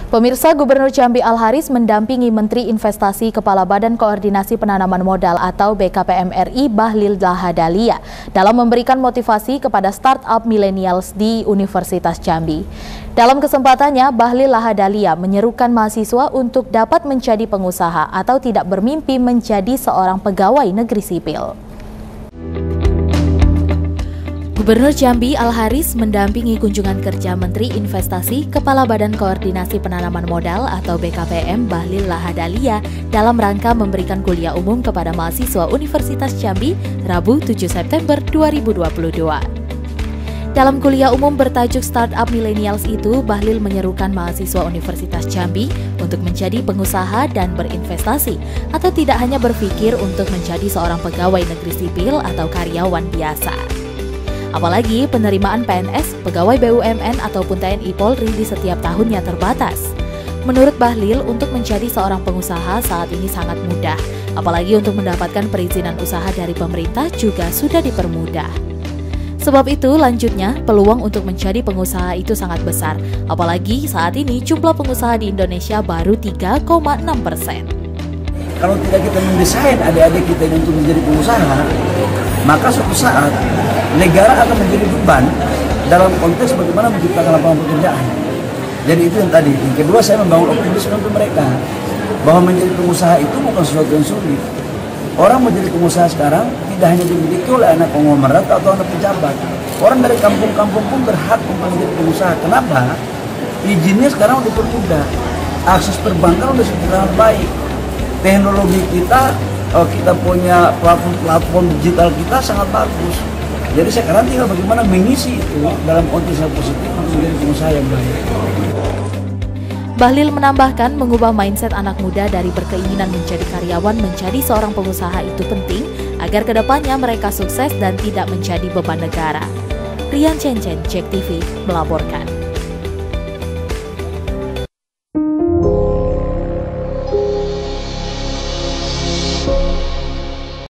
Pemirsa, Gubernur Jambi Al-Haris mendampingi Menteri Investasi Kepala Badan Koordinasi Penanaman Modal atau BKPM RI Bahlil Lahadalia dalam memberikan motivasi kepada startup millennials di Universitas Jambi. Dalam kesempatannya, Bahlil Lahadalia menyerukan mahasiswa untuk dapat menjadi pengusaha atau tidak bermimpi menjadi seorang pegawai negeri sipil. Gubernur Jambi Al-Haris mendampingi kunjungan kerja Menteri Investasi Kepala Badan Koordinasi Penanaman Modal atau BKPM Bahlil Lahadalia dalam rangka memberikan kuliah umum kepada mahasiswa Universitas Jambi Rabu 7 September 2022. Dalam kuliah umum bertajuk Startup Millennials itu, Bahlil menyerukan mahasiswa Universitas Jambi untuk menjadi pengusaha dan berinvestasi atau tidak hanya berpikir untuk menjadi seorang pegawai negeri sipil atau karyawan biasa. Apalagi penerimaan PNS, pegawai BUMN ataupun TNI Polri di setiap tahunnya terbatas. Menurut Bahlil, untuk menjadi seorang pengusaha saat ini sangat mudah. Apalagi untuk mendapatkan perizinan usaha dari pemerintah juga sudah dipermudah. Sebab itu, lanjutnya, peluang untuk menjadi pengusaha itu sangat besar. Apalagi saat ini jumlah pengusaha di Indonesia baru 3,6%. Kalau tidak kita mendesain adik-adik kita ini untuk menjadi pengusaha, maka suatu saat negara akan menjadi beban dalam konteks bagaimana menciptakan lapangan pekerjaan. Jadi itu yang tadi. Yang kedua, saya membangun optimisme untuk mereka bahwa menjadi pengusaha itu bukan sesuatu yang sulit. Orang menjadi pengusaha sekarang tidak hanya dimiliki oleh anak konglomerat atau anak pejabat. Orang dari kampung-kampung pun berhak untuk menjadi pengusaha. Kenapa? Izinnya sekarang sudah dipermudah. Akses perbankan sudah sangat baik. Teknologi kita punya platform digital kita sangat bagus. Jadi sekarang tinggal bagaimana mengisi itu dalam konteks yang positif untuk menjadi pengusaha yang baik. Bahlil menambahkan mengubah mindset anak muda dari berkeinginan menjadi karyawan menjadi seorang pengusaha itu penting agar kedepannya mereka sukses dan tidak menjadi beban negara. Rian Cencen, JEK TV melaporkan.